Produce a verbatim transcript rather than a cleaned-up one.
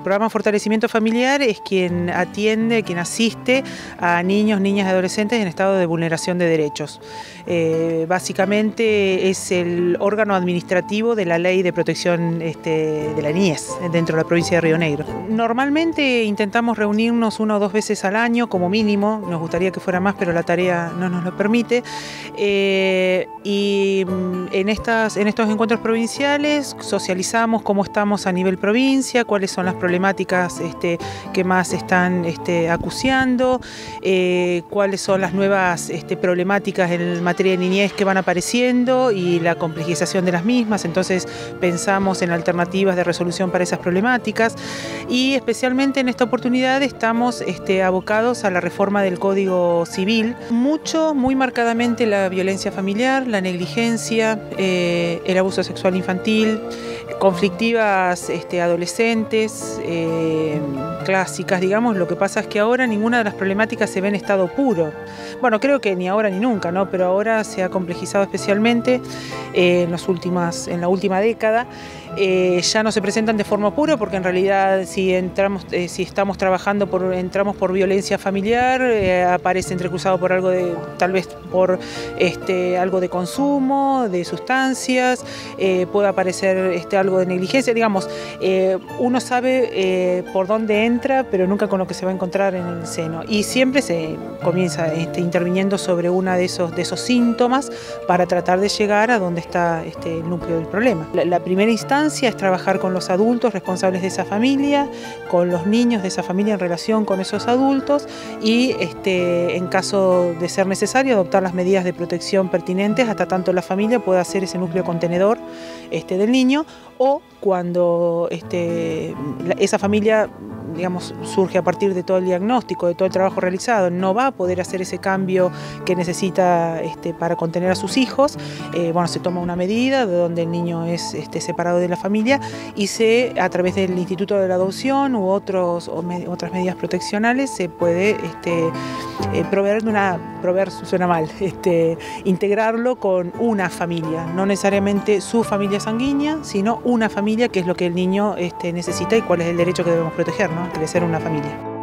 programa Fortalecimiento Familiar es quien atiende, quien asiste a niños, niñas y adolescentes en estado de vulneración de derechos. Eh, básicamente es el órgano administrativo de la Ley de Protección este, de la Niñez dentro de la provincia de Río Negro. Normalmente intentamos reunirnos una o dos veces al año como mínimo, nos gustaría que fuera más, pero la tarea no nos lo permite. Eh, y en, estas, en estos encuentros provinciales socializamos cómo estamos a nivel provincia, cuáles son las problemáticas este, que más están este, acuciando, eh, cuáles son las nuevas este, problemáticas en materia de niñez que van apareciendo y la complejización de las mismas. Entonces pensamos en alternativas de resolución para esas problemáticas y especialmente en esta oportunidad estamos este, abocados a la reforma del Código Civil. Mucho, muy marcadamente la violencia familiar, la negligencia, eh, el abuso sexual infantil, conflictivas este, adolescentes, eh, clásicas, digamos. Lo que pasa es que ahora ninguna de las problemáticas se ve en estado puro. Bueno, creo que ni ahora ni nunca, ¿no? Pero ahora se ha complejizado especialmente eh, en, los últimas, en la última década. Eh, ya no se presentan de forma pura porque en realidad si entramos, eh, si estamos trabajando por, entramos por violencia familiar, eh, aparece entrecruzado por algo de, tal vez por este, algo de consumo, de sustancias, eh, puede aparecer este, algo de negligencia, digamos, eh, uno sabe eh, por dónde entra, pero nunca con lo que se va a encontrar en el seno. Y siempre se comienza este, interviniendo sobre uno de esos, de esos síntomas para tratar de llegar a donde está este, el núcleo del problema. La, la primera instancia es trabajar con los adultos responsables de esa familia, con los niños de esa familia en relación con esos adultos y este, en caso de ser necesario adoptar las medidas de protección pertinentes hasta tanto la familia pueda ser ese núcleo contenedor este, del niño, o cuando este, esa familia, digamos, surge a partir de todo el diagnóstico, de todo el trabajo realizado, no va a poder hacer ese cambio que necesita este, para contener a sus hijos, eh, bueno, se toma una medida de donde el niño es este, separado de la familia y se, a través del Instituto de la Adopción u otros, o me, otras medidas proteccionales se puede este, eh, proveer de una, proveer suena mal, este, integrarlo con una familia, no necesariamente su familia sanguínea, sino una familia, que es lo que el niño este, necesita y cuál es el derecho que debemos proteger, ¿no? Crecer una familia.